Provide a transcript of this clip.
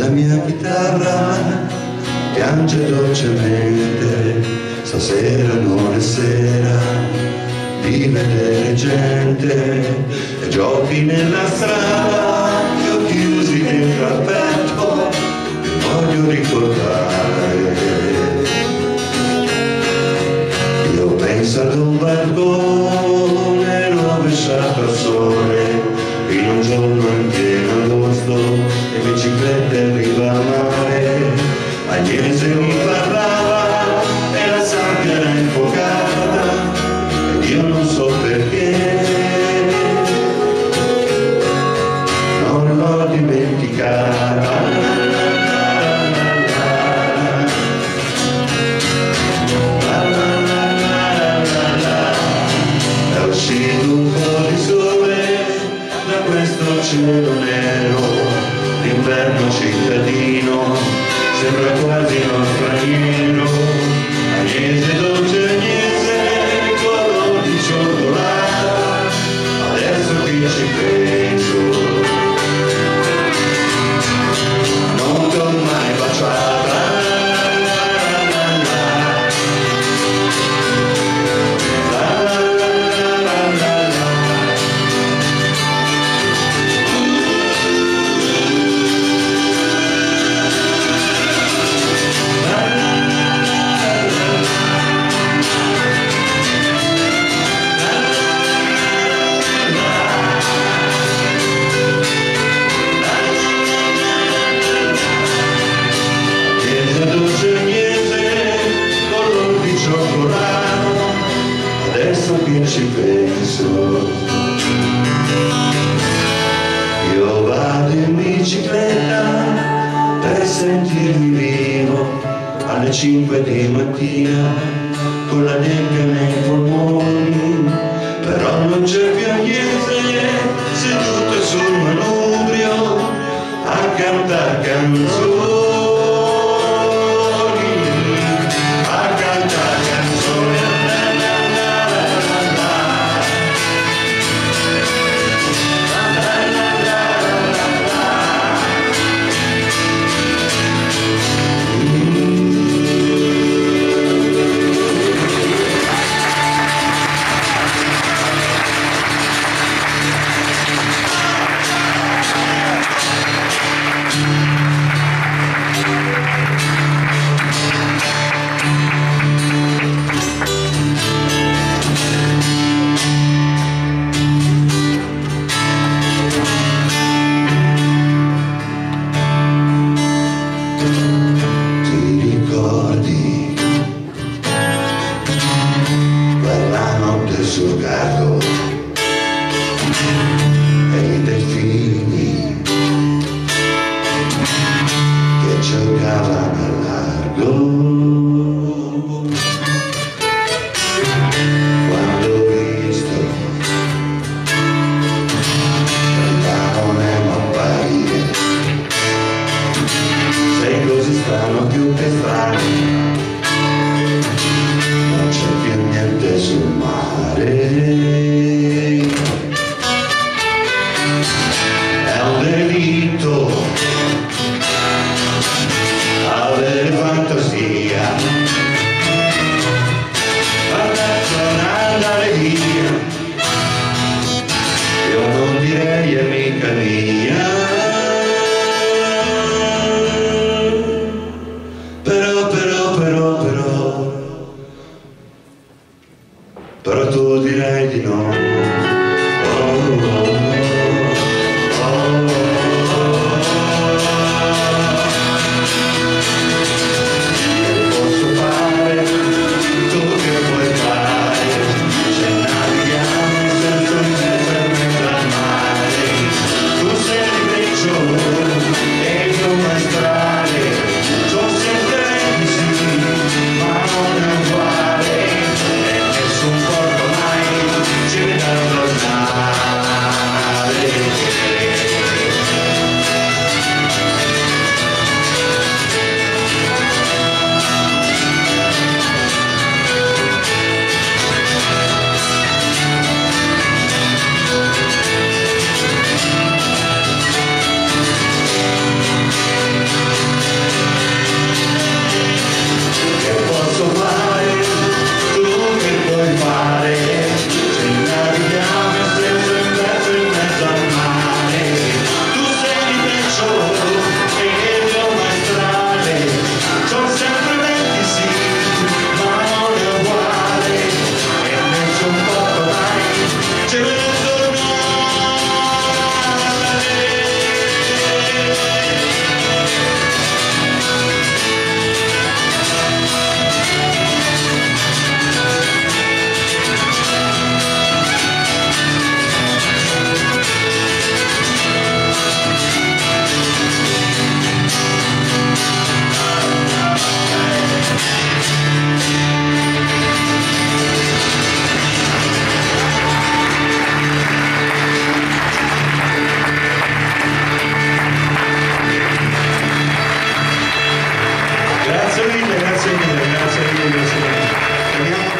mia chitarra piange dolcemente, stasera non è sera di vedere gente e giochi nella strada, io chiusi dentro al petto, mi voglio ricordare. Io penso ad un balcone rovesciato al sole, in un giorno in pieno agosto, e biciclette in riva al mare. Agnese mi parlava e la sabbia era infuocata ed io non so perché non l'ho dimenticata. È uscito un po' di sole da questo cielo nero, l'inverno cittadino sembra quasi uno straniero. Agnese, dolce Agnese, color di cioccolata, adesso che ci penso non ti ho mai baciata. Adesso che ci penso, io vado in bicicletta per sentirmi vivo alle 5 di mattina con la nebbia nei polmoni, però non c'è più Agnese seduta sul manubrio a cantare canzoni. Sul carro e i delfini che giocavano al largo, quando ho visto il barone m'apparire, sei così strano più che strano, non c'è più niente sul mare. È un delitto avere fantasia, adesso andare via, io non direi amica mia, però tu direi di no. Io posso fare tutto che vuoi fare, se navighiamo senza un mezzo al mare. Tu sei il briciolo e io maestrale, tu sei sì, ma non è uguale. Nessun corpo mai ci Grazie mille, grazie mille.